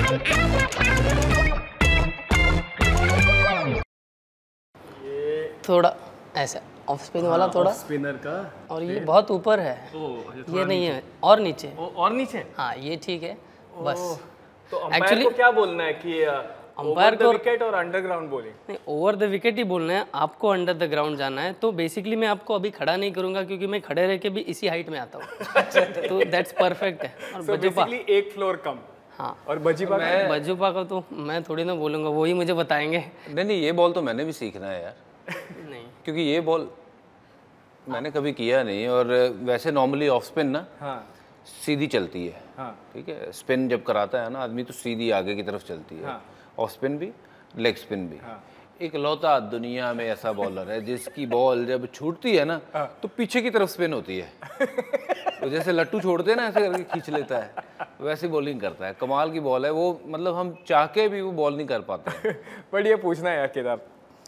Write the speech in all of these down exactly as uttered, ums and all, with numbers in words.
थोड़ा ऐसा off spin वाला थोड़ा स्पिनर का, और ये बहुत ऊपर है। ओ, ये नहीं है, और नीचे। ओ, और नीचे। हाँ ये ठीक है बस। तो अंपायर को क्या बोलना है कि अंपायर को विकेट और अंडरग्राउंड बॉलिंग? नहीं, ओवर द विकेट ही बोलना है आपको, अंडर द ग्राउंड जाना है। तो बेसिकली मैं आपको अभी खड़ा नहीं करूंगा क्योंकि मैं खड़े रह के भी इसी हाइट में आता हूँ। तो दैट्स परफेक्ट है। और so बजुपा एक फ्लोर कम। हाँ, और बजीपा मैं बजुपा का तो मैं थोड़ी ना बोलूँगा, वही मुझे बताएंगे। नहीं नहीं, ये बॉल तो मैंने भी सीखना है यार। नहीं, क्योंकि ये बॉल मैंने कभी किया नहीं, और वैसे नॉर्मली ऑफ स्पिन ना हाँ सीधी चलती है। हाँ ठीक है, स्पिन जब कराता है ना आदमी तो सीधी आगे की तरफ चलती है। हाँ। ऑफ स्पिन भी, लेग स्पिन भी। हाँ। एक लौता दुनिया में ऐसा बॉलर है जिसकी बॉल जब छूटती है ना तो पीछे की तरफ स्पिन होती है। तो जैसे लट्टू छोड़ते हैं ना ऐसे करके खींच लेता है, वैसे बॉलिंग करता है। कमाल की बॉल है वो, मतलब हम चाह के भी वो बॉल नहीं कर पाते। बट ये पूछना है यार केदार,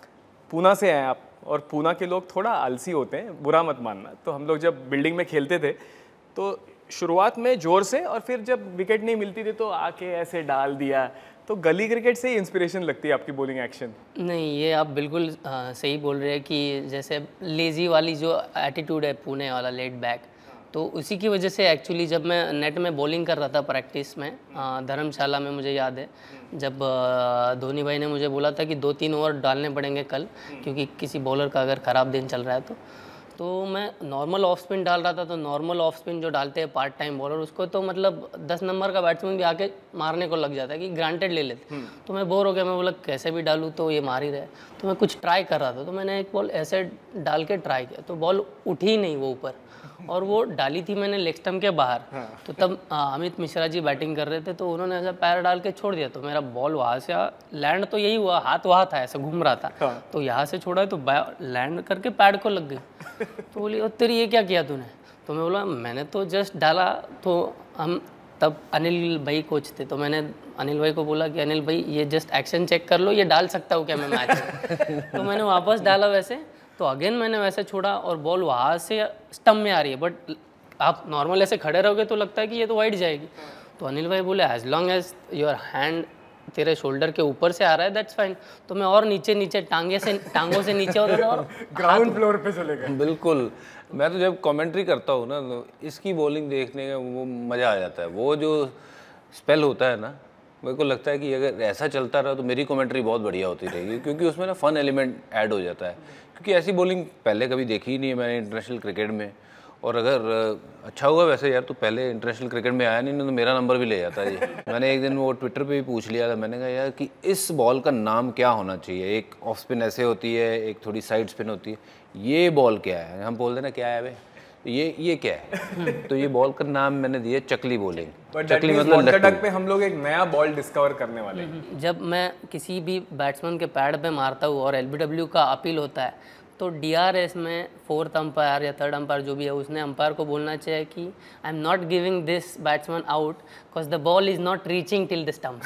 पूना से हैं आप, और पूना के लोग थोड़ा आलसी होते हैं, बुरा मत मानना। तो हम लोग जब बिल्डिंग में खेलते थे तो शुरुआत में जोर से, और फिर जब विकेट नहीं मिलती थी तो आके ऐसे डाल दिया। तो गली क्रिकेट से ही इंस्पिरेशन लगती है आपकी बॉलिंग एक्शन? नहीं, ये आप बिल्कुल आ, सही बोल रहे हैं कि जैसे लेज़ी वाली जो एटीट्यूड है पुणे वाला, लेट बैक, तो उसी की वजह से एक्चुअली जब मैं नेट में बॉलिंग कर रहा था प्रैक्टिस में धर्मशाला में, मुझे याद है जब धोनी भाई ने मुझे बोला था कि दो तीन ओवर डालने पड़ेंगे कल क्योंकि किसी बॉलर का अगर ख़राब दिन चल रहा है तो तो मैं नॉर्मल ऑफ स्पिन डाल रहा था। तो नॉर्मल ऑफ स्पिन जो डालते हैं पार्ट टाइम बॉलर, उसको तो मतलब दस नंबर का बैट्समैन भी आके मारने को लग जाता है कि ग्रांटेड ले लेते। तो मैं बोर हो गया, मैं बोला कैसे भी डालूँ तो ये मार ही रहे। तो मैं कुछ ट्राई कर रहा था, तो मैंने एक बॉल ऐसे डाल के ट्राई किया तो बॉल उठी ही नहीं वो ऊपर, और वो डाली थी मैंने लेग स्टंप के बाहर। तो तब आ, अमित मिश्रा जी बैटिंग कर रहे थे, तो उन्होंने ऐसा पैर डाल के छोड़ दिया। तो मेरा बॉल वहाँ से लैंड तो यही हुआ, हाथ वहाँ था, ऐसा घूम रहा था। तो यहाँ से छोड़ा तो लैंड करके पैड को लग गई। तो बोली और तेरी ये क्या किया तूने? तो मैं बोला मैंने तो जस्ट डाला। तो हम तब अनिल भाई कोच थे, तो मैंने अनिल भाई को बोला कि अनिल भाई ये जस्ट एक्शन चेक कर लो, ये डाल सकता हूँ क्या मैं मैच में? तो मैंने वापस डाला वैसे, तो अगेन मैंने वैसे छोड़ा और बॉल वहाँ से स्टम्प में आ रही है। बट आप नॉर्मल ऐसे खड़े रहोगे तो लगता है कि ये तो वाइड जाएगी। तो अनिल भाई बोले as long as your hand तेरे शोल्डर के ऊपर से आ रहा है दैट्स फाइन। तो मैं और नीचे नीचे टांगे से टांगों से नीचे होता था और ग्राउंड फ्लोर पे चले गए। बिल्कुल। मैं तो जब कमेंट्री करता हूँ ना तो इसकी बॉलिंग देखने का वो मज़ा आ जाता है। वो जो स्पेल होता है ना, मेरे को लगता है कि अगर ऐसा चलता रहा तो मेरी कमेंट्री बहुत बढ़िया होती रहेगी, क्योंकि उसमें ना फन एलिमेंट ऐड हो जाता है। क्योंकि ऐसी बॉलिंग पहले कभी देखी ही नहीं है मैंने इंटरनेशनल क्रिकेट में। और अगर अच्छा हुआ वैसे यार, तो पहले इंटरनेशनल क्रिकेट में आया नहीं तो मेरा नंबर भी ले जाता है। मैंने एक दिन वो ट्विटर पे भी पूछ लिया था, मैंने कहा यार कि इस बॉल का नाम क्या होना चाहिए। एक ऑफ स्पिन ऐसे होती है, एक थोड़ी साइड स्पिन होती है, ये बॉल क्या है? हम बोलते ना क्या है वे, ये ये क्या है? तो ये बॉल का नाम मैंने दिया चकली बॉलिंग। चकली मतलब लट्टू पे हम लोग एक नया बॉल डिस्कवर करने वाले हैं। जब मैं किसी भी बैट्समैन के पैड पे मारता हूँ और एलबीडब्ल्यू का अपील होता है, तो डीआरएस में फोर्थ अंपायर या थर्ड अंपायर जो भी है, उसने अंपायर को बोलना चाहिए कि I am not giving this batsman out because the ball is not reaching till the stump.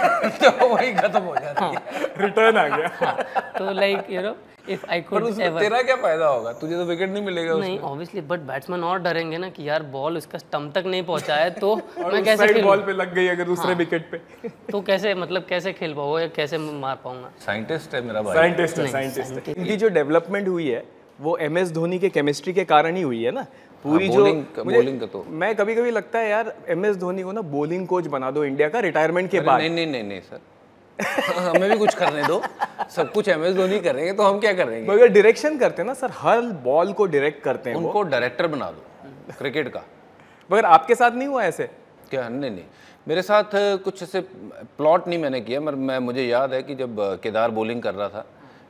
तो वही खत्म हो जाता है, रिटर्न आ गया। हाँ, तो like you know if I could ever, तेरा क्या फायदा होगा? तुझे तो विकेट नहीं मिलेगा नहीं ऑब्वियसली, बट बैट्समैन और डरेंगे ना कि यार बॉल उसका स्टंप तक नहीं पहुंचा है तो मैं कैसे खेलूं? बॉल पे लग गई अगर दूसरे विकेट पे, तो कैसे मतलब कैसे खेल पाऊंगा या कैसे मार पाऊंगा? साइंटिस्ट है मेरा भाई। साइंटिस्ट है, साइंटिस्ट है। इनकी जो डेवलपमेंट हुई है वो एम एस धोनी के केमिस्ट्री के कारण ही हुई है ना पूरी। जो बॉलिंग का तो मैं कभी कभी लगता है यार एम एस धोनी को ना बॉलिंग कोच बना दो इंडिया का रिटायरमेंट के बाद। नहीं नहीं नहीं नहीं सर, हमें भी कुछ करने दो। सब कुछ एम एस धोनी करेंगे तो हम क्या करेंगे? मगर डायरेक्शन करते हैं ना सर, हर बॉल को डायरेक्ट करते हैं। उनको डायरेक्टर बना दो क्रिकेट का। मगर आपके साथ नहीं हुआ ऐसे? क्या? नहीं नहीं, मेरे साथ कुछ ऐसे प्लॉट नहीं मैंने किया। मगर मैं मुझे याद है कि जब केदार बॉलिंग कर रहा था,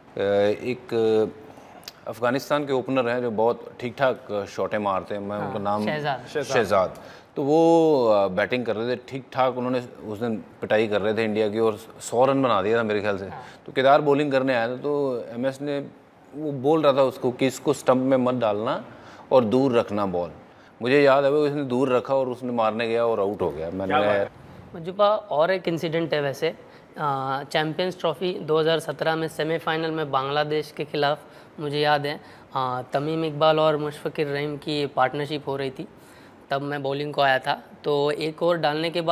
एक अफगानिस्तान के ओपनर हैं जो बहुत ठीक ठाक शॉटें मारते हैं, मैं उनका नाम शहजाद, तो वो बैटिंग कर रहे थे ठीक ठाक। उन्होंने उस दिन पिटाई कर रहे थे इंडिया की और सौ रन बना दिया था मेरे ख्याल से। तो केदार बॉलिंग करने आया था, तो एम एस ने वो बोल रहा था उसको कि इसको स्टंप में मत डालना और दूर रखना बॉल। मुझे याद है वो उसने दूर रखा और उसने मारने गया और आउट हो गया। मैंने मुझुपा और एक इंसिडेंट है वैसे, चैम्पियंस ट्रॉफी दो हज़ार सत्रह में सेमीफाइनल में बांग्लादेश के खिलाफ मुझे याद है हाँ, तमीम इकबाल और मुशफ़िक़ुर रहीम की पार्टनरशिप हो रही थी। तब मैं बॉलिंग को आया था, तो एक ओवर डालने के बाद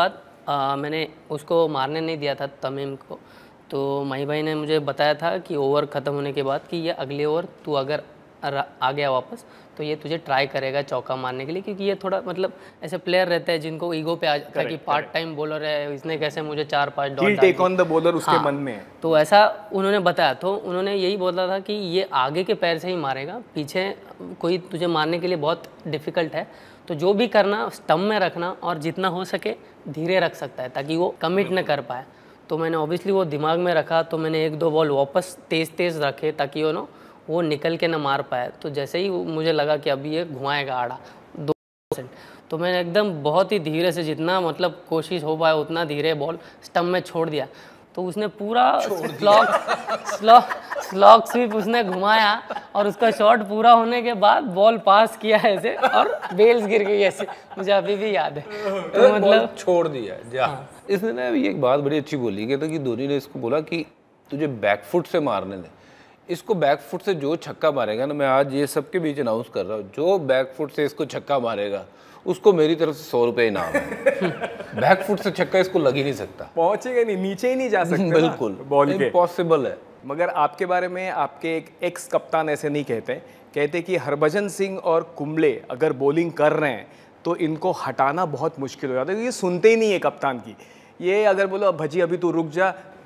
आ, मैंने उसको मारने नहीं दिया था तमीम को, तो माही भाई ने मुझे बताया था कि ओवर ख़त्म होने के बाद कि ये अगले ओवर तू अगर आ गया वापस तो ये तुझे ट्राई करेगा चौका मारने के लिए, क्योंकि ये थोड़ा मतलब ऐसे प्लेयर रहते हैं जिनको ईगो पे आ जाता है कि पार्ट टाइम बॉलर है, इसने कैसे मुझे चार पाँच dot take on the bowler उसके हाँ, मन में है। तो ऐसा उन्होंने बताया, तो उन्होंने यही बोला था कि ये आगे के पैर से ही मारेगा, पीछे कोई तुझे मारने के लिए बहुत डिफ़िकल्ट है, तो जो भी करना स्टंप में रखना और जितना हो सके धीरे रख सकता है ताकि वो कमिट न कर पाए। तो मैंने ऑब्वियसली वो दिमाग में रखा, तो मैंने एक दो बॉल वापस तेज़ तेज़ रखे ताकि वो नो वो निकल के ना मार पाए। तो जैसे ही मुझे लगा कि अभी ये घुमाएगा आड़ा दो परसेंट, तो मैंने एकदम बहुत ही धीरे से जितना मतलब कोशिश हो पाए उतना धीरे बॉल स्टंप में छोड़ दिया। तो उसने पूरा स्लॉग स्लॉग स्लॉग स्वीप उसने घुमाया और उसका शॉट पूरा होने के बाद बॉल पास किया ऐसे और बेल्स गिर गई ऐसे, मुझे अभी भी याद है। तो मतलब छोड़ दिया जा। हाँ। इसने ना अभी एक बात बड़ी अच्छी बोली कि, कि धोनी ने इसको बोला कि तुझे बैकफुट से मारने दे, इसको बैकफुट से जो छक्का मारेगा ना, मैं आज ये सबके बीच अनाउंस कर रहा हूँ, जो बैकफुट से इसको छक्का मारेगा उसको मेरी तरफ से सौ रुपये इनाम है। बैकफुट से छक्का इसको लग ही नहीं सकता, पहुंचेगा नहीं, नीचे ही नहीं जा सकते बिल्कुल बॉल के, इम्पॉसिबल है। मगर आपके बारे में आपके एक एक्स कप्तान ऐसे नहीं कहते, कहते कि हरभजन सिंह और कुंबले अगर बॉलिंग कर रहे हैं तो इनको हटाना बहुत मुश्किल हो जाता है, ये सुनते ही नहीं है कप्तान की। ये अगर बोलो भजी अभी तू रुक जा,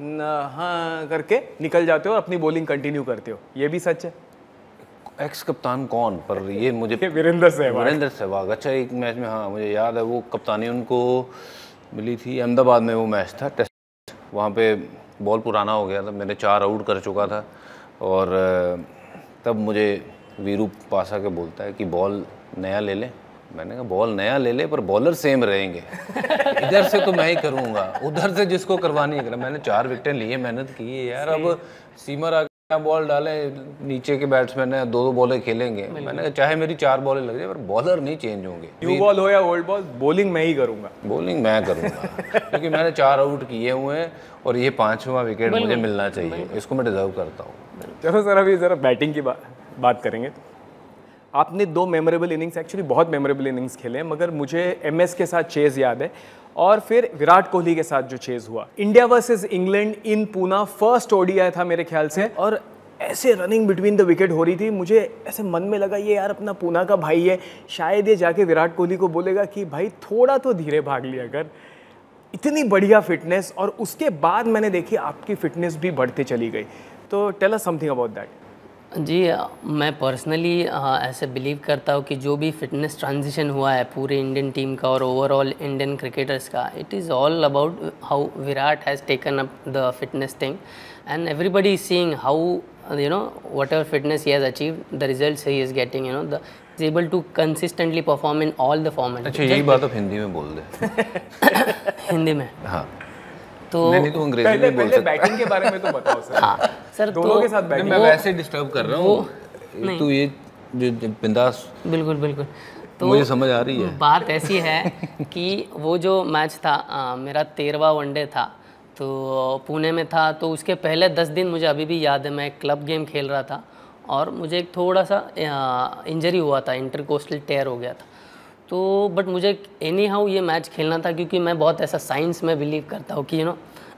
हाँ करके निकल जाते हो और अपनी बॉलिंग कंटिन्यू करते हो, ये भी सच है। एक्स कप्तान कौन, पर ये मुझे वीरेंद्र सहवाग। वीरेंद्र सहवाग, अच्छा एक मैच में, हाँ मुझे याद है, वो कप्तानी उनको मिली थी अहमदाबाद में, वो मैच था टेस्ट, वहाँ पे बॉल पुराना हो गया था, मैंने चार आउट कर चुका था और तब मुझे वीरू पासा के बोलता है कि बॉल नया ले ले। मैंने कहा बॉल नया ले ले पर बॉलर सेम रहेंगे। इधर से तो मैं ही करूँगा, उधर से जिसको करवानी है। मैंने चार विकेटें लिए, मेहनत की है यार, अब सीमर आ बॉल डाले, नीचे के बैट्समैन है, दो दो बॉलें खेलेंगे। मैंने कहा चाहे मेरी चार बॉलें लग जाए पर बॉलर नहीं चेंज होंगे, न्यू बॉल हो या ओल्ड बॉल, बॉलिंग मैं ही करूंगा, बॉलिंग मैं करूंगा क्योंकि मैंने चार आउट किए हुए हैं और ये पांचवा विकेट मुझे मिलना चाहिए, इसको मैं डिजर्व करता हूँ। चलो सर अभी ज़रा बैटिंग की बा, बात करेंगे। आपने दो मेमोरेबल इनिंग्स, एक्चुअली बहुत मेमोरेबल इनिंग्स खेले हैं, मगर मुझे एम एस के साथ चेज़ याद है और फिर विराट कोहली के साथ जो चेज़ हुआ India versus England in Poona, first ODI था मेरे ख्याल से, और ऐसे रनिंग बिटवीन द विकेट हो रही थी, मुझे ऐसे मन में लगा ये यार अपना पूना का भाई है, शायद ये जाके विराट कोहली को बोलेगा कि भाई थोड़ा तो धीरे भाग लिया कर। इतनी बढ़िया फिटनेस, और उसके बाद मैंने देखी आपकी फिटनेस भी बढ़ते चली गई। तो tell us something about that. जी, मैं पर्सनली ऐसे बिलीव करता हूँ कि जो भी फिटनेस ट्रांजिशन हुआ है पूरे इंडियन टीम का और ओवरऑल इंडियन क्रिकेटर्स का, it is all about how Virat has taken up the fitness thing and everybody is seeing how you know whatever fitness he has achieved, the results he is getting, you know the is able to consistently perform in all the formats। अच्छा यही बात आप हिंदी में बोल दे। हिंदी में हाँ, तो नहीं तो अंग्रेजी में बोल सकते। बैटिंग के बारे में तो बताओ सर। हाँ सर, दोनों तो के साथ बैटिंग मैं वैसे डिस्टर्ब कर रहा हूँ, तो ये जो बिंदास, बिल्कुल बिल्कुल, तो मुझे समझ आ रही है। बात ऐसी है कि वो जो मैच था आ, मेरा तेरहवा वनडे था, तो पुणे में था, तो उसके पहले दस दिन मुझे अभी भी याद है, मैं एक क्लब गेम खेल रहा था और मुझे एक थोड़ा सा इंजरी हुआ था, इंटरकोस्टल टेयर हो गया था। तो बट मुझे एनी हाउ ये मैच खेलना था, क्योंकि मैं बहुत ऐसा साइंस में बिलीव करता हूँ कि यू नो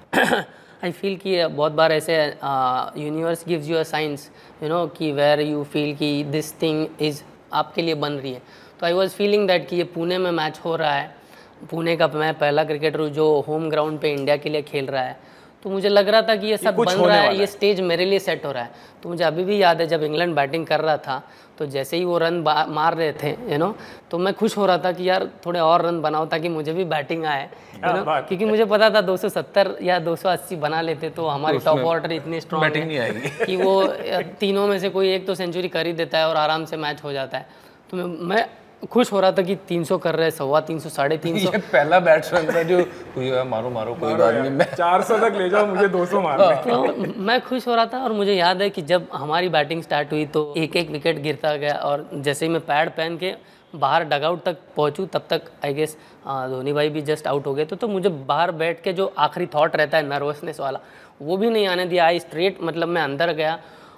आई फील कि बहुत बार ऐसे universe gives you a science, you know कि वेयर यू फील कि दिस थिंग इज़ आपके लिए बन रही है। तो आई वॉज फीलिंग दैट कि ये पुणे में मैच हो रहा है, पुणे का मैं पहला क्रिकेटर हूँ जो होम ग्राउंड पे इंडिया के लिए खेल रहा है, तो मुझे लग रहा था कि ये सब बन रहा है, ये स्टेज मेरे लिए सेट हो रहा है। तो मुझे अभी भी याद है जब इंग्लैंड बैटिंग कर रहा था, तो जैसे ही वो रन मार रहे थे यू नो तो मैं खुश हो रहा था कि यार थोड़े और रन बनाओ ताकि मुझे भी बैटिंग आए, यू नो क्योंकि मुझे पता था दो सौ सत्तर या दो सौ अस्सी बना लेते तो हमारी टॉप ऑर्डर इतनी स्ट्रॉन्ग है कि वो तीनों में से कोई एक तो सेंचुरी कर ही देता है और आराम से मैच हो जाता है। तो मैं, मैं खुश हो रहा था कि तीन सौ कर रहे हैं, सवा तीन सौ, साढ़े तीन सौ। पहला बैट्समैन था जो मारो मारो कोई बात नहीं, मैं चार सौ तक ले जाओ, मुझे दो सौ मारना है। तो मैं खुश हो रहा था और मुझे याद है कि जब हमारी बैटिंग स्टार्ट हुई तो एक एक विकेट गिरता गया और जैसे ही मैं पैड पहन के बाहर डगआउट तक पहुंचूं तब तक आई गेस धोनी भाई भी जस्ट आउट हो गए। तो तो मुझे बाहर बैठ के जो आखिरी थॉट रहता है नर्वसनेस वाला, वो भी नहीं आने दिया। आई स्ट्रेट मतलब मैं अंदर गया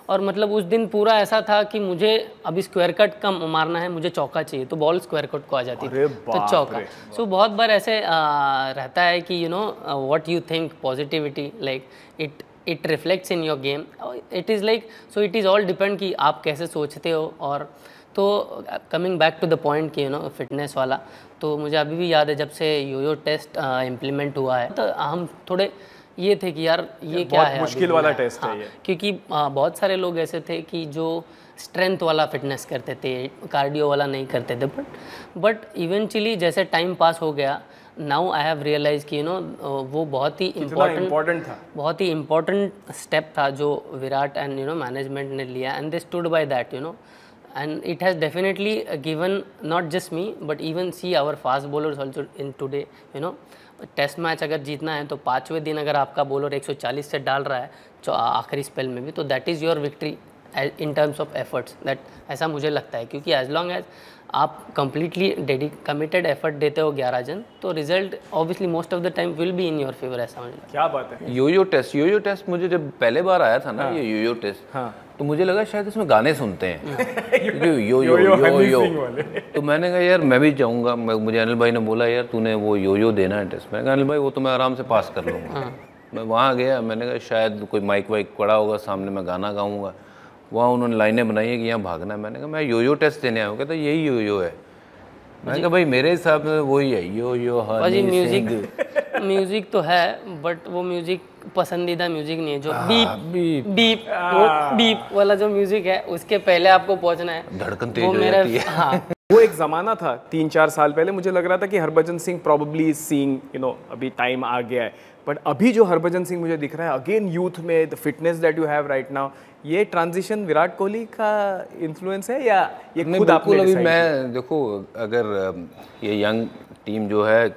और मतलब उस दिन पूरा ऐसा था कि मुझे अभी स्क्वायर कट कम मारना है, मुझे चौका चाहिए, तो बॉल स्क्वायर कट को आ जाती थी, तो चौका। सो so, बहुत बार ऐसे आ, रहता है कि you know what you think positivity like it it reflects in your game, it is like so it is all depend कि आप कैसे सोचते हो। और तो coming back to the point कि यू नो फिटनेस वाला, तो मुझे अभी भी याद है जब से योयो टेस्ट इम्प्लीमेंट हुआ है, तो हम थोड़े ये थे कि यार ये क्या है, मुश्किल वाला टेस्ट है ये, क्योंकि आ, बहुत सारे लोग ऐसे थे कि जो स्ट्रेंथ वाला फिटनेस करते थे, कार्डियो वाला नहीं करते थे, बट बट इवेंचुअली जैसे टाइम पास हो गया, नाउ आई हैव रियलाइज कि यू नो वो बहुत ही इम्पोर्टेंट था, बहुत ही इम्पोर्टेंट स्टेप था जो Virat and you know management ने लिया, and they stood by that you know, and it has definitely given not just me but even see our fast bowlers also in today you know test match अगर जीतना है तो पाँचवें दिन अगर आपका बॉलर एक सौ चालीस से डाल रहा है जो आखिरी स्पेल में भी, तो that is your victory in terms of efforts, that ऐसा मुझे लगता है, क्योंकि एज लॉन्ग एज आप कंप्लीटली डेडी कमिटेड एफर्ट देते हो ग्यारह जन, तो result obviously most of the time will be in your favour, ऐसा मुझे लगता है। क्या बात है। योयो टेस्ट योयो टेस्ट मुझे जब पहले बार आया था ना, हाँ। ये योयो टेस्ट, हाँ। तो मुझे लगा शायद इसमें गाने सुनते हैं, क्योंकि यो यो यो यो, तो मैंने कहा यार मैं भी जाऊँगा, मुझे अनिल भाई ने बोला यार तूने वो योयो देना है टेस्ट, मैंने कहा अनिल भाई वो तो मैं आराम से पास कर लूँगा। मैं वहाँ गया, मैंने कहा शायद कोई माइक वाइक पड़ा होगा सामने, मैं गाना गाऊँगा, वहाँ उन्होंने लाइनें बनाई है कि यहाँ भागना है, मैंने कहा मैं योयो टेस्ट देने आया हूँ, कहता यही योयो है, मैंने कहा भाई मेरे हिसाब से वही है यो यो। भाजी म्यूजिक म्यूजिक तो है, बट वो म्यूजिक पसंदीदा म्यूजिक नहीं है, जो बीप बीप बीप वो बीप वाला जो म्यूजिक है उसके पहले आपको पहुंचना है, धड़कन तेज हो जाती है। हाँ वो एक ज़माना था तीन चार साल पहले, मुझे लग रहा था कि Harbhajan Singh probably seeing you know अभी टाइम आ गया है, बट अभी जो हरभजन सिंह मुझे दिख रहा है अगेन यूथ में, the fitness that you have right now, ये ट्रांजिशन विराट कोहली का इन्फ्लुएंस है या ये खुद आपने अभी मैं देखो अगर ये यंग टीम जो है,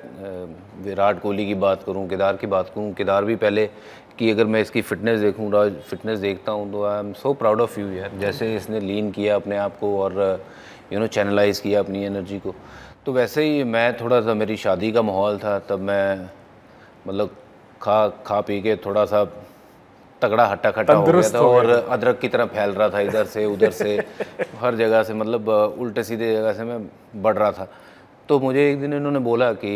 विराट कोहली की बात करूं, केदार की बात करूं, केदार भी पहले कि अगर मैं इसकी फ़िटनेस देखूं, राज फिटनेस देखता हूं, तो I am so proud of you यार, जैसे इसने लीन किया अपने आप को और यू नो चैनलाइज किया अपनी एनर्जी को, तो वैसे ही मैं थोड़ा सा, मेरी शादी का माहौल था तब मैं मतलब खा खा पी के थोड़ा सा तगड़ा हट्टा खट्टा हो गया था, और अदरक की तरह फैल रहा था इधर से उधर से हर जगह से, मतलब उल्टे सीधे जगह से मैं बढ़ रहा था। तो मुझे एक दिन इन्होंने बोला कि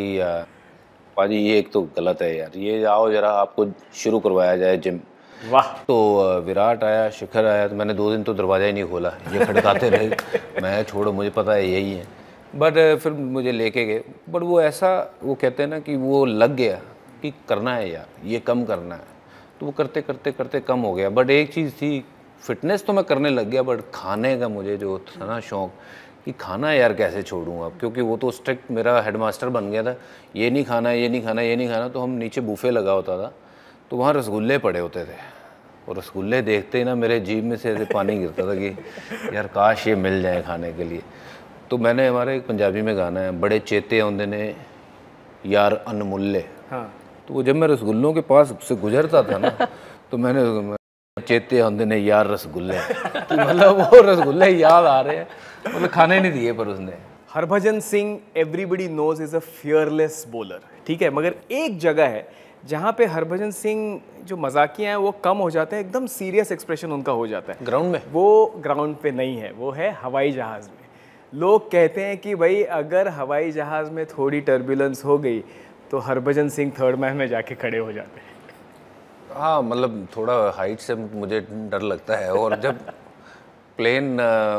पाजी ये एक तो गलत है यार, ये आओ जरा आपको शुरू करवाया जाए जिम। वाह। तो विराट आया, शिखर आया, तो मैंने दो दिन तो दरवाज़ा ही नहीं खोला, ये खड़काते रहे, मैं छोड़ो मुझे पता है यही है, बट फिर मुझे लेके गए, बट वो ऐसा वो कहते हैं ना कि वो लग गया कि करना है यार, ये कम करना है, तो वो करते करते करते कम हो गया। बट एक चीज़ थी, फिटनेस तो मैं करने लग गया, बट खाने का मुझे जो था ना शौक़ कि खाना यार कैसे छोड़ूँ अब, क्योंकि वो तो स्ट्रिक्ट मेरा हेडमास्टर बन गया था, ये नहीं खाना ये नहीं खाना ये नहीं खाना। तो हम नीचे बूफे लगा होता था, तो वहाँ रसगुल्ले पड़े होते थे, और रसगुल्ले देखते ही ना मेरे जीभ में से ऐसे पानी गिरता था कि यार काश ये मिल जाए खाने के लिए। तो मैंने, हमारे एक पंजाबी में गाना है, बड़े चेते आउंदे ने यार अनमुल्ले, हाँ। तो वो जब मैं रसगुल्लों के पास से गुजरता था ना, तो मैंने चेते आउंदे ने यार रसगुल्ले, तो मतलब वो रसगुल्ले याद आ रहे हैं, मतलब खाने नहीं दिए पर उसने। Harbhajan Singh everybody knows is a fearless bowler, ठीक है, मगर एक जगह है जहाँ पे हरभजन सिंह जो मजाकिया हैं वो कम हो जाते हैं, एकदम सीरियस एक्सप्रेशन उनका हो जाता है ग्राउंड में। वो ग्राउंड पे नहीं है, वो है हवाई जहाज़ में। लोग कहते हैं कि भाई अगर हवाई जहाज़ में थोड़ी टर्बुलेंस हो गई तो हरभजन सिंह थर्ड मैन में जाके खड़े हो जाते हैं। हाँ, मतलब थोड़ा हाइट से मुझे डर लगता है, और जब प्लेन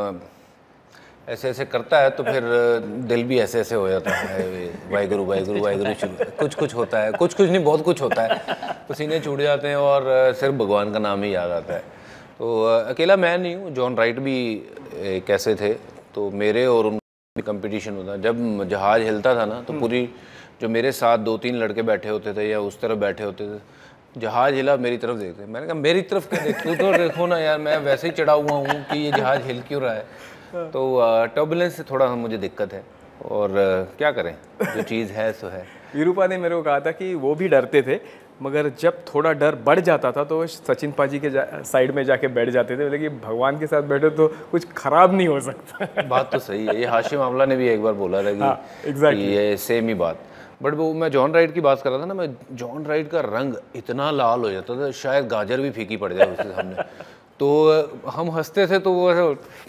ऐसे ऐसे करता है तो फिर दिल भी ऐसे ऐसे हो जाता है, वाहिगुरु वाहिगुरु वाहिगुरु, कुछ कुछ होता है, कुछ कुछ नहीं बहुत कुछ होता है, पसीने छूट जाते हैं और सिर्फ भगवान का नाम ही याद आता है। तो अकेला मैं नहीं हूँ, जॉन राइट भी कैसे थे, तो मेरे और उनका कंपटीशन होता। जब जहाज़ हिलता था ना, तो पूरी जो मेरे साथ दो तीन लड़के बैठे होते थे या उस तरफ बैठे होते थे, जहाज़ हिला मेरी तरफ देखते, मैंने कहा मेरी तरफ क्या देख, तू तो देखो ना यार, मैं वैसे ही चढ़ा हुआ हूँ कि ये जहाज़ हिल क्यों रहा है। तो टर्बुलेंस से थोड़ा मुझे दिक्कत है, और क्या करें, जो चीज़ है सो है। वीरूपा ने मेरे को कहा था कि वो भी डरते थे, मगर जब थोड़ा डर बढ़ जाता था तो सचिन पाजी के साइड में जाके बैठ जाते थे, लेकिन भगवान के साथ बैठे तो कुछ खराब नहीं हो सकता। बात तो सही है, ये हाशिम आमला ने भी एक बार बोला था कि, हाँ, exactly. कि ये सेम ही बात। बट वो मैं जॉन राइट की बात कर रहा था ना, मैं जॉन राइट का रंग इतना लाल हो जाता था शायद गाजर भी फीकी पड़ जाए उसके सामने, तो हम हंसते थे तो वो ऐसे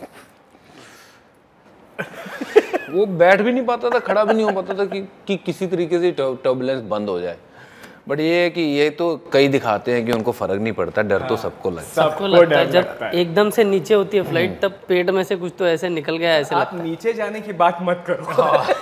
वो बैठ भी नहीं पाता था, खड़ा भी नहीं हो पाता था कि, कि किसी तरीके से टर्बुलेंस बंद हो जाए। बट ये है कि ये तो कई दिखाते हैं कि उनको फर्क नहीं पड़ता, डर हाँ, तो सबको लगता है। सबको लगता है जब एकदम से नीचे होती है फ्लाइट, तब पेट में से कुछ तो ऐसे निकल गया ऐसे आप नीचे जाने की बात मत करो।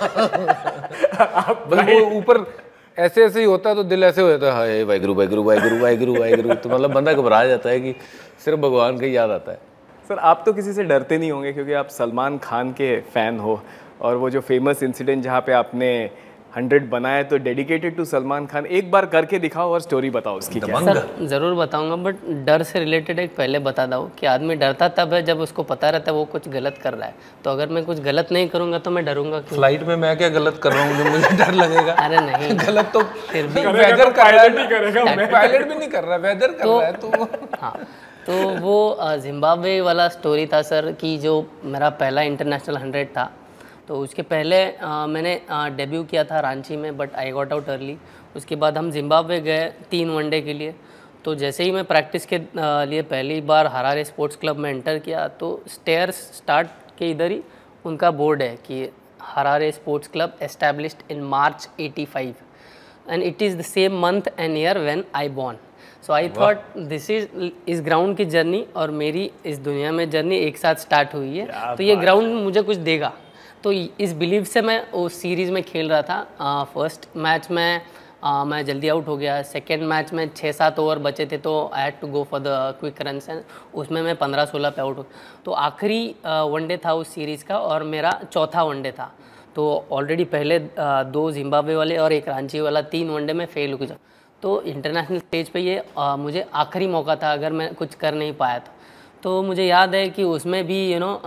आप वो ऊपर ऐसे ऐसे ही होता है तो दिल ऐसे हो जाता है, हाय वाहिगुरु वाहिगुरु वाहिगुरु वाहिगुरु वाहिगुरु, तो मतलब बंदा घबरा जाता है कि सिर्फ भगवान का ही याद आता है। सर आप तो किसी से डरते नहीं होंगे क्योंकि आप सलमान खान के फ़ैन हो, और वो जो फेमस इंसिडेंट जहाँ पे आपने हंड्रेड बनाया तो डेडिकेटेड टू सलमान खान, एक बार करके दिखाओ और स्टोरी बताओ उसकी क्या। सर ज़रूर बताऊंगा, बट डर से रिलेटेड एक पहले बता दूँ कि आदमी डरता तब है जब उसको पता रहता है वो कुछ गलत कर रहा है। तो अगर मैं कुछ गलत नहीं करूंगा तो मैं डरूंगा क्यों? फ्लाइट में मैं क्या गलत कर रहा हूँ जो मुझे डर लगेगा? अरे नहीं गलत तो फिर भी वेदर कर रहा है, पायलट भी नहीं कर रहा, वेदर कर रहा है तो हाँ। तो वो जिम्बाब्वे वाला स्टोरी था सर कि जो मेरा पहला इंटरनेशनल हंड्रेड था, तो उसके पहले आ, मैंने डेब्यू किया था रांची में, but I got out early. उसके बाद हम जिम्बाब्वे गए तीन वनडे के लिए। तो जैसे ही मैं प्रैक्टिस के आ, लिए पहली बार हरारे स्पोर्ट्स क्लब में एंटर किया, तो स्टेयर्स स्टार्ट के इधर ही उनका बोर्ड है कि Harare sports club established in March eighty five and it is the same month and year when I born. So I thought this is इस ground की जर्नी और मेरी इस दुनिया में जर्नी एक साथ स्टार्ट हुई है, तो ये ग्राउंड मुझे कुछ देगा। तो इस बिलीव से मैं उस सीरीज़ में खेल रहा था। फर्स्ट मैच में आ, मैं जल्दी आउट हो गया। सेकेंड मैच में छः सात ओवर बचे थे तो I had to go for the quick runs and उसमें मैं पंद्रह सोलह पे आउट हो। तो आखिरी वनडे था उस सीरीज़ का और मेरा चौथा वनडे था। तो ऑलरेडी पहले आ, दो जिम्बाब्वे वाले और एक रांची वाला तीन वनडे में फेल हो गया। तो इंटरनेशनल स्टेज पे ये आ, मुझे आखिरी मौका था अगर मैं कुछ कर नहीं पाया तो। तो मुझे याद है कि उसमें भी यू नो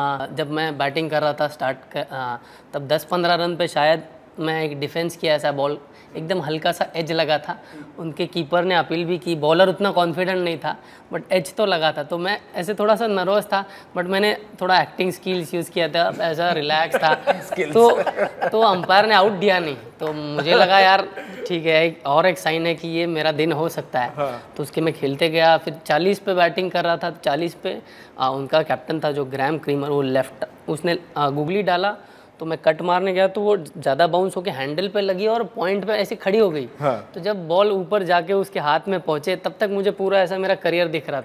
जब मैं बैटिंग कर रहा था स्टार्ट कर, आ, तब दस पंद्रह रन पे शायद मैं एक डिफेंस किया, ऐसा बॉल एकदम हल्का सा एज लगा था। उनके कीपर ने अपील भी की, बॉलर उतना कॉन्फिडेंट नहीं था बट एज तो लगा था। तो मैं ऐसे थोड़ा सा नर्वस था बट मैंने थोड़ा एक्टिंग स्किल्स यूज़ किया था, ऐसा रिलैक्स था। तो तो अंपायर ने आउट दिया नहीं, तो मुझे लगा यार ठीक है, एक और एक साइन है कि ये मेरा दिन हो सकता है। हाँ। तो उसके मैं खेलते गया, फिर चालीस पे बैटिंग कर रहा था। चालीस पे आ, उनका कैप्टन था जो ग्रैम क्रीमर, वो लेफ्ट उसने गुगली डाला तो मैं कट मारने गया तो वो ज़्यादा बाउंस होके हैंडल पे लगी और पॉइंट पे ऐसी खड़ी हो गई। हाँ। तो जब बॉल ऊपर जाके उसके हाथ में पहुंचे तब तक मुझे पूरा ऐसा मेरा करियर दिख रहा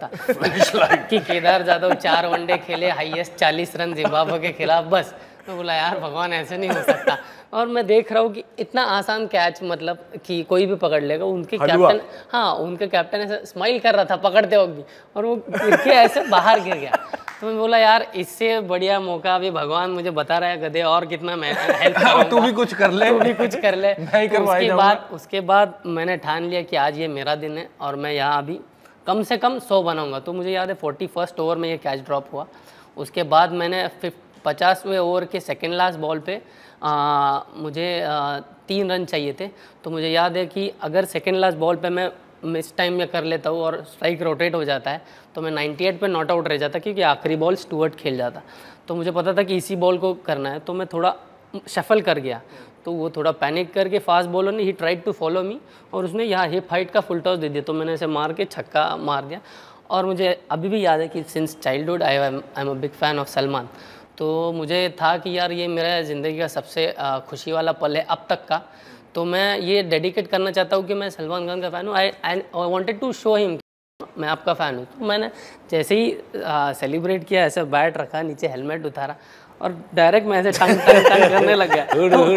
था कि केदार जाधव चार वनडे खेले, हाईएस्ट चालीस रन जिम्बाब्वे के खिलाफ। बस मैं बोला यार भगवान ऐसे नहीं हो सकता। और मैं देख रहा हूँ कि इतना आसान कैच, मतलब कि कोई भी पकड़ लेगा। उनके कैप्टन हाँ उनके कैप्टन ऐसे स्माइल कर रहा था पकड़ते वक्त भी, और वो गिर के ऐसे बाहर गिर गया। तो मैं बोला यार इससे बढ़िया मौका अभी भगवान मुझे बता रहा है गधे, और कितना मैं हेल्प करूंगा, तू भी कुछ कर ले, तू भी कुछ कर ले। नहीं तो उसके बाद उसके बाद मैंने ठान लिया कि आज ये मेरा दिन है और मैं यहाँ अभी कम से कम सौ बनाऊंगा। तो मुझे याद है फोर्टी फर्स्ट ओवर में ये कैच ड्रॉप हुआ। उसके बाद मैंने पचासवें ओवर के सेकेंड लास्ट बॉल पे आ, मुझे आ, तीन रन चाहिए थे। तो मुझे याद है कि अगर सेकेंड लास्ट बॉल पे मैं मिस टाइम में कर लेता हूँ और स्ट्राइक रोटेट हो जाता है तो मैं अट्ठानवे पे नॉट आउट रह जाता, क्योंकि आखिरी बॉल स्टुअर्ट खेल जाता। तो मुझे पता था कि इसी बॉल को करना है, तो मैं थोड़ा शफल कर गया। तो वो थोड़ा पैनिक करके फास्ट बॉलर ने ही ट्राइड टू फॉलो मी और उसने यहाँ हिप हाइट का फुल टॉस दे दिया। तो मैंने ऐसे मार के छक्का मार दिया। और मुझे अभी भी याद है कि since childhood I am I am a big fan of Salman. तो मुझे था कि यार ये मेरा ज़िंदगी का सबसे खुशी वाला पल है अब तक का। तो मैं ये डेडिकेट करना चाहता हूँ कि मैं सलमान खान का फ़ैन हूँ। I I wanted to show him मैं आपका फ़ैन हूँ। तो मैंने जैसे ही सेलिब्रेट किया, ऐसे बैट रखा, नीचे हेलमेट उतारा और डायरेक्ट मैं ऐसे टंग टंग टंग करने लग गया।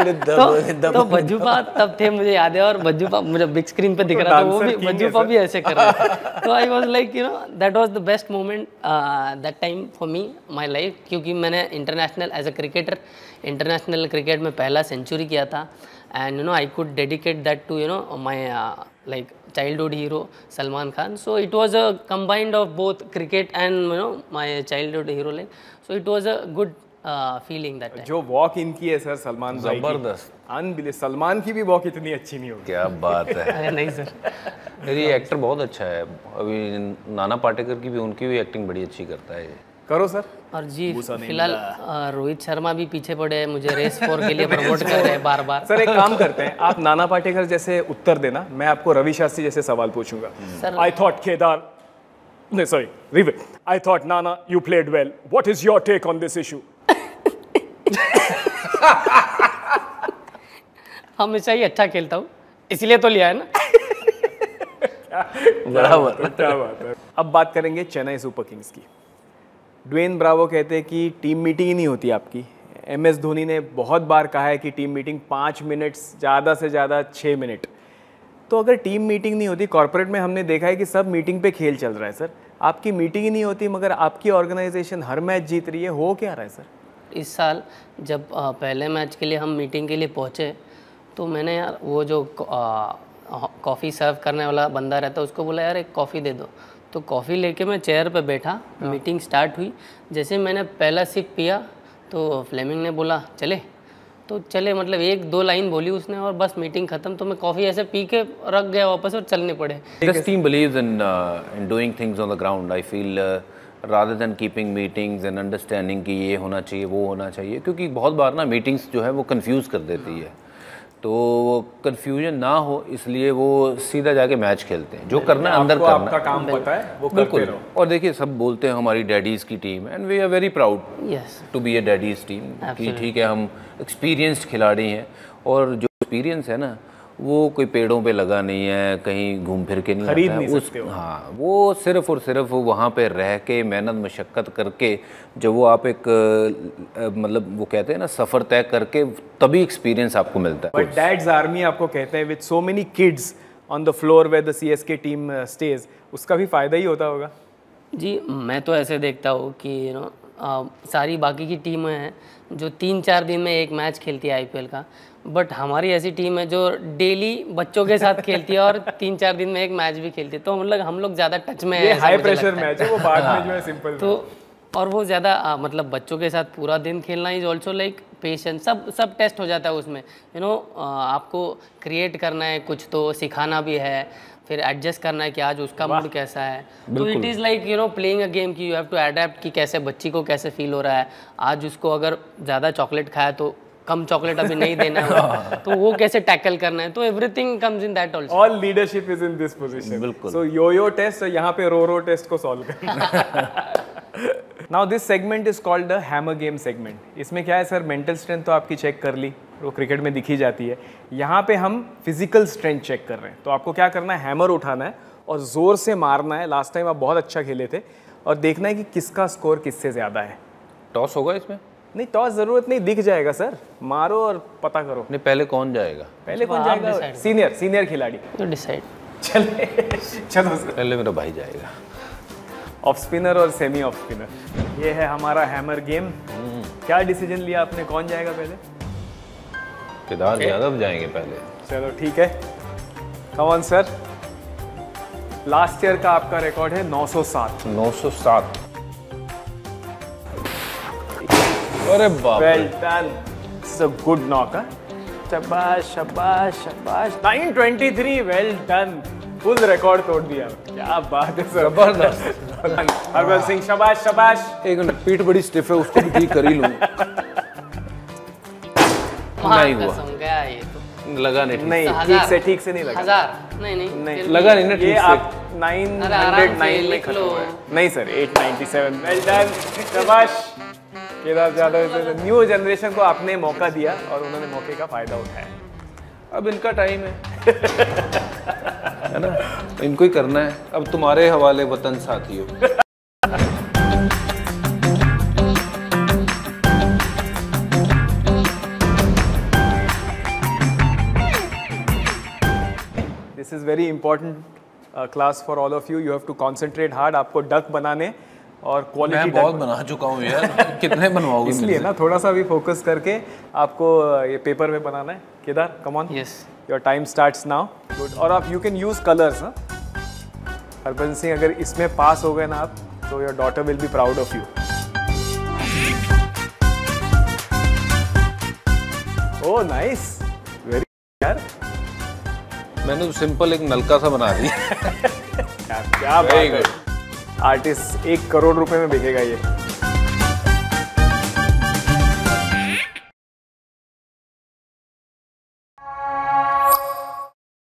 तो, तो बज्जूपा तब थे, मुझे याद है। और बज्जूपा मुझे बिग स्क्रीन पे दिख रहा था, वो भी बज्जूपा भी ऐसे कर रहा था। तो I was like you know that was the best moment that time for me my life, क्योंकि मैंने international as a cricketer international cricket में पहला सेंचुरी किया था। And you know I could dedicate that to you know my like childhood hero Salman Khan. So it was a combined of both cricket and you know my childhood hero, like so it was a good uh, feeling that time. जो walk इनकी है sir Salman भाई, जबरदस्त, unbelief. Salman की भी walk इतनी अच्छी नहीं होगी। क्या बात है। अरे नहीं सर, मेरी एक्टर बहुत अच्छा है। अभी नाना पाटेकर की भी, उनकी भी एक्टिंग बड़ी अच्छी करता है। करो सर। और जी फिलहाल रोहित शर्मा भी पीछे पड़े हैं, मुझे रेस फोर के लिए प्रमोट कर रहे हैं बार बार। सर एक काम करते हैं, आप नाना पाटेकर जैसे उत्तर देना, मैं आपको रवि शास्त्री जैसे सवाल पूछूंगा। I thought Kedar No, sorry, rewind. I thought, Nana, you played well. What is your take on this issue? हमेशा ही अच्छा खेलता हूँ, इसलिए तो लिया है ना। बराबर। क्या बात है। अब बात करेंगे चेन्नई सुपर किंग्स की। ड्वेन ब्रावो कहते हैं कि टीम मीटिंग ही नहीं होती आपकी। एम एस धोनी ने बहुत बार कहा है कि टीम मीटिंग पाँच मिनट, ज़्यादा से ज़्यादा छः मिनट। तो अगर टीम मीटिंग नहीं होती, कॉर्पोरेट में हमने देखा है कि सब मीटिंग पे खेल चल रहा है सर, आपकी मीटिंग ही नहीं होती मगर आपकी ऑर्गेनाइजेशन हर मैच जीत रही है, हो क्या रहा है सर? इस साल जब आ, पहले मैच के लिए हम मीटिंग के लिए पहुँचे तो मैंने यार वो जो कॉफ़ी सर्व करने वाला बंदा रहता है उसको बोला यार एक कॉफ़ी दे दो। तो कॉफ़ी लेके मैं चेयर पे बैठा, मीटिंग स्टार्ट हुई। जैसे मैंने पहला सिप पिया तो फ्लेमिंग ने बोला चले, तो चले मतलब एक दो लाइन बोली उसने और बस मीटिंग ख़त्म। तो मैं कॉफ़ी ऐसे पी के रख गया वापस और चलने पड़े। This team believes in uh, in doing things on the ground. I feel uh, rather than keeping meetings and understanding कि ये होना चाहिए वो होना चाहिए, क्योंकि बहुत बार ना मीटिंग्स जो है वो कंफ्यूज कर देती है, तो कंफ्यूजन ना हो इसलिए वो सीधा जाके मैच खेलते हैं। जो करना है अंदर करना, आपका काम पता है वो करते रहो। और देखिए सब बोलते हैं हमारी डैडीज़ की team and we are very proud yes to be a daddies team कि ठीक है हम एक्सपीरियंस्ड खिलाड़ी हैं, और जो एक्सपीरियंस है ना वो कोई पेड़ों पे लगा नहीं है, कहीं घूम फिर के नहीं खरीद आता है। नहीं उस सकते हो। हाँ, वो सिर्फ और सिर्फ वहाँ पे रह के मेहनत मशक्क़त करके जब वो आप एक अ, मतलब वो कहते हैं ना सफ़र तय करके तभी एक्सपीरियंस आपको मिलता है। बट डैड्स आर्मी आपको कहते हैं with so many kids on the floor where the CSK team stage, उसका भी फ़ायदा ही होता होगा। जी, मैं तो ऐसे देखता हूँ कि यू नो सारी बाकी की टीमें हैं जो तीन चार दिन में एक मैच खेलती है आईपीएल का, बट हमारी ऐसी टीम है जो डेली बच्चों के साथ खेलती है और तीन चार दिन में एक मैच भी खेलती है। तो हम लोग हम लोग ज़्यादा टच में ये हैं। हाई प्रेशर मैच है, वो बाद में जो है सिंपल। तो और वो ज़्यादा मतलब बच्चों के साथ पूरा दिन खेलना इज ऑल्सो लाइक पेशेंस, सब सब टेस्ट हो जाता है उसमें। यू नो आपको क्रिएट करना है कुछ, तो सिखाना भी है, फिर एडजस्ट करना है कि आज उसका मूड कैसा है। तो it is like you know playing a game कि यू हैव टू अडेप्ट कि कैसे बच्ची को कैसे फील हो रहा है। आज उसको अगर ज़्यादा चॉकलेट खाया तो कम चॉकलेट अभी नहीं देना है, तो वो कैसे टैकल करना है। तो everything comes in that also. All leadership is in this position. बिल्कुल। सो यो यो टेस्ट, यहाँ पे रो रो टेस्ट को सॉल्व करना। Now this segment is called the hammer game segment. इसमें क्या है सर, मेंटल स्ट्रेंथ तो आपकी चेक कर ली, वो क्रिकेट में दिखी जाती है। यहाँ पे हम फिजिकल स्ट्रेंथ चेक कर रहे हैं। तो आपको क्या करना है, हैमर उठाना है और ज़ोर से मारना है। लास्ट टाइम आप बहुत अच्छा खेले थे, और देखना है कि किसका स्कोर किससे ज़्यादा है। टॉस होगा इसमें? नहीं, टॉस ज़रूरत नहीं, दिख जाएगा सर, मारो और पता करो। नहीं, पहले कौन जाएगा? पहले कौन आप जाएगा? decide सीनियर सीनियर खिलाड़ी। तो डिसाइड चले चलो सर। पहले मेरा भाई जाएगा। ऑफ स्पिनर और सेमी ऑफ स्पिनर, ये है हमारा हैमर गेम। क्या डिसीजन लिया आपने, कौन जाएगा पहले? केदार यादव जाएंगे पहले। चलो ठीक है, come on sir. Last year का आपका रिकॉर्ड है नौ सौ सात। नौ सौ सात। अरे बाप रे। Well done, it's a good knock. शाबाश शाबाश शाबाश। Nine twenty three, well done, full record तोड़ दिया। क्या बात है सर, जबरदस्त। हरभजन सिंह, शाबाश शाबाश। एक मिनट, पीठ बड़ी स्टिफ है, उसको भी ठीक कर ही लूं। नहीं हुआ, कसम गया ये तो। लगा नहीं ठीक। नहीं, ठीक हजार। से ठीक से नहीं लगा। हजार नहीं नहीं नहीं, फिर भी लगा नहीं ना ठीक ये से। आप नाइन हंड्रेड नाइन में लिख खत्म लो। हुआ है। नहीं sir, eight ninety seven. Well done, शाबाश। केदार यादव, न्यू जनरेशन को आपने मौका दिया और उन्होंने मौके का फायदा उठाया। अब इनका टाइम है है ना, इनको ही करना है। अब तुम्हारे हवाले वतन साथियों। This is very important class for all of you. You have to concentrate hard. आपको डक बनाने और क्वालिटी मैं बहुत बना चुका हूँ यार। कितने बनवाओगे? इसलिए ना थोड़ा सा भी फोकस करके आपको ये पेपर में बनाना है। Kedar, come on. Yes your time starts now. Good. और आप यू कैन यूज कलर्स। हाँ, हरभजन सिंह, अगर इसमें पास हो गए ना आप, तो your daughter will be proud of you. Oh nice, very यार। मैंने तो सिंपल एक नलका सा बना दिया। क्या क्या बात है, आर्टिस्ट एक करोड़ रुपए में बिकेगा ये।